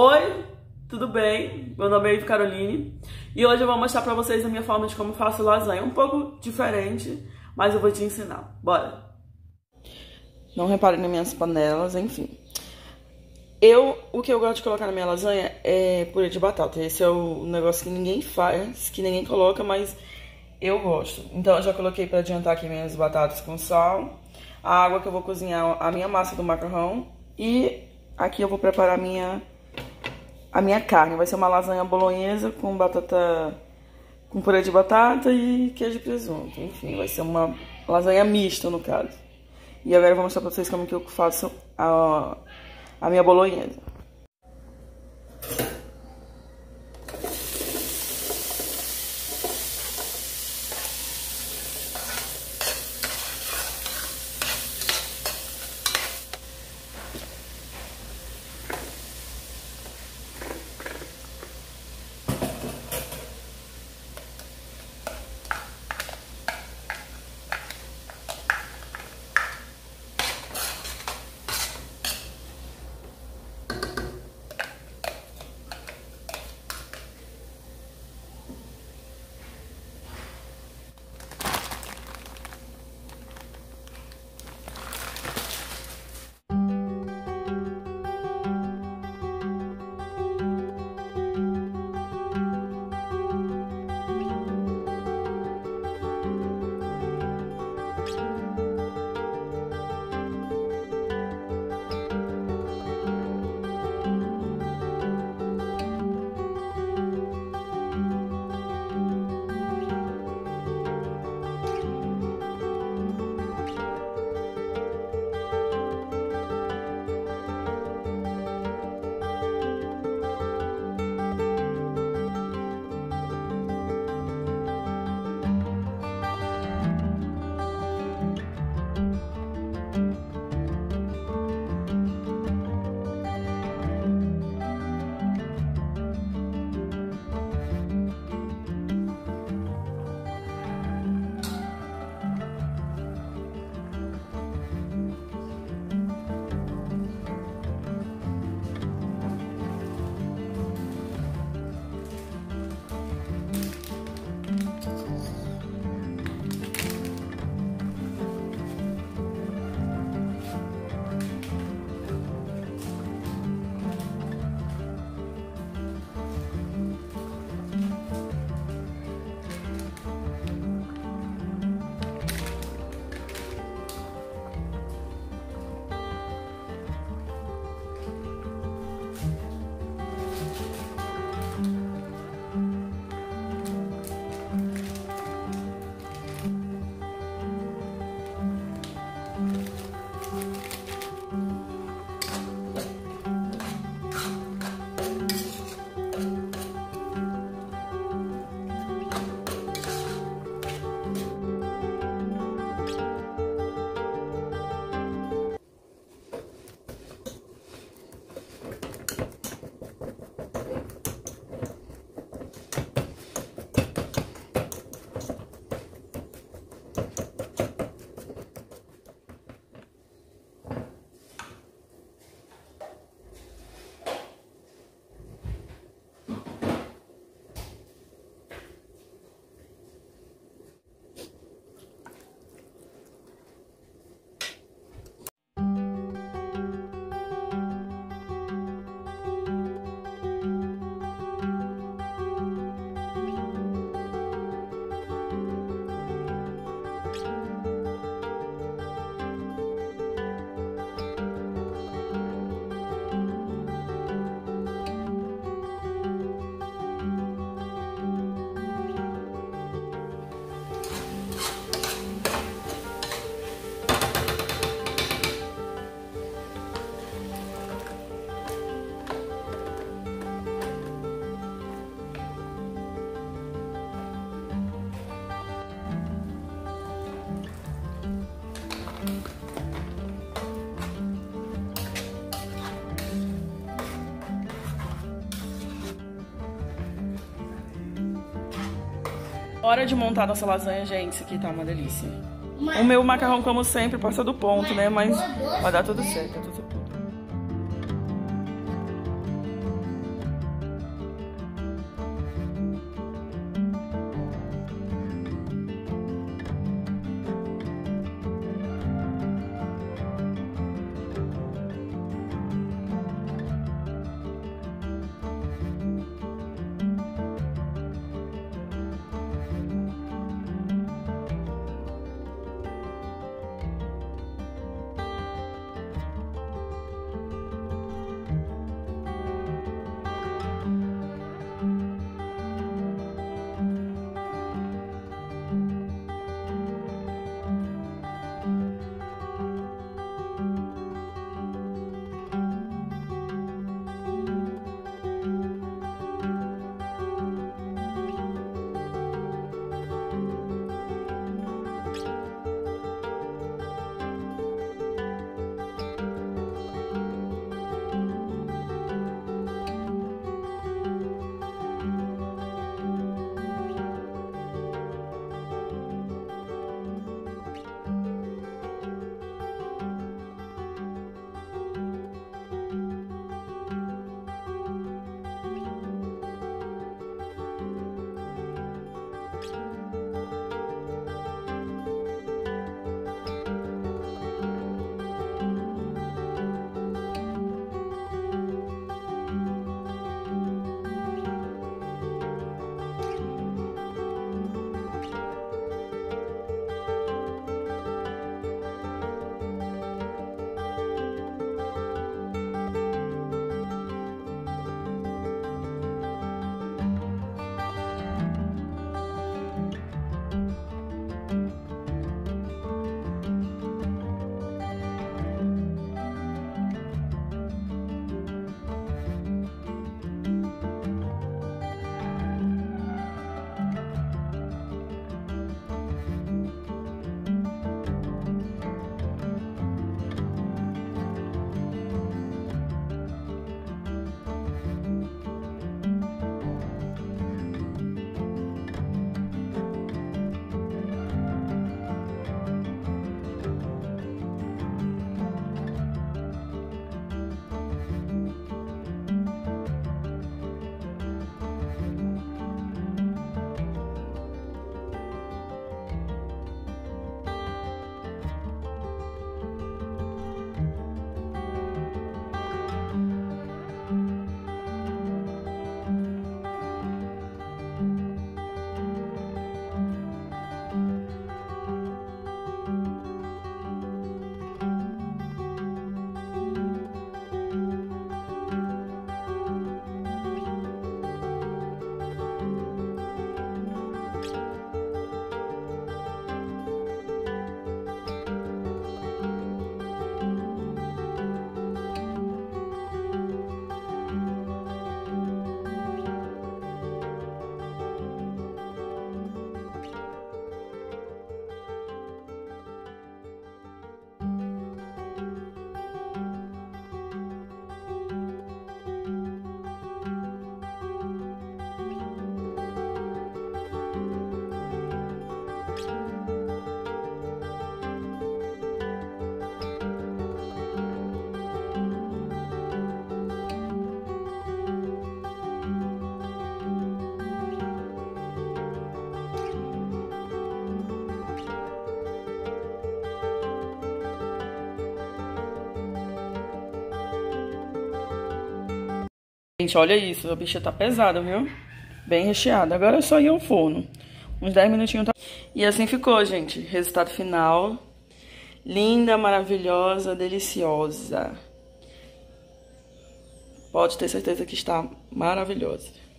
Oi, tudo bem? Meu nome é Ivy Caroline e hoje eu vou mostrar pra vocês a minha forma de como faço lasanha. Um pouco diferente, mas eu vou te ensinar. Bora! Não reparem nas minhas panelas, enfim. O que eu gosto de colocar na minha lasanha é purê de batata. Esse é o negócio que ninguém faz, que ninguém coloca, mas eu gosto. Então eu já coloquei pra adiantar aqui minhas batatas com sal, a água que eu vou cozinhar a minha massa do macarrão e aqui eu vou preparar a minha carne. Vai ser uma lasanha bolonhesa com batata, com purê de batata e queijo e presunto. Enfim, vai ser uma lasanha mista no caso. E agora eu vou mostrar pra vocês como que eu faço a minha bolonhesa. Hora de montar nossa lasanha, gente. Isso aqui tá uma delícia. O meu macarrão, como sempre, passa do ponto, né? Mas vai dar tudo certo, tá tudo certo. Gente, olha isso, a bicha tá pesada, viu? Bem recheada. Agora é só ir ao forno. Uns 10 minutinhos tá... E assim ficou, gente. Resultado final. Linda, maravilhosa, deliciosa. Pode ter certeza que está maravilhosa.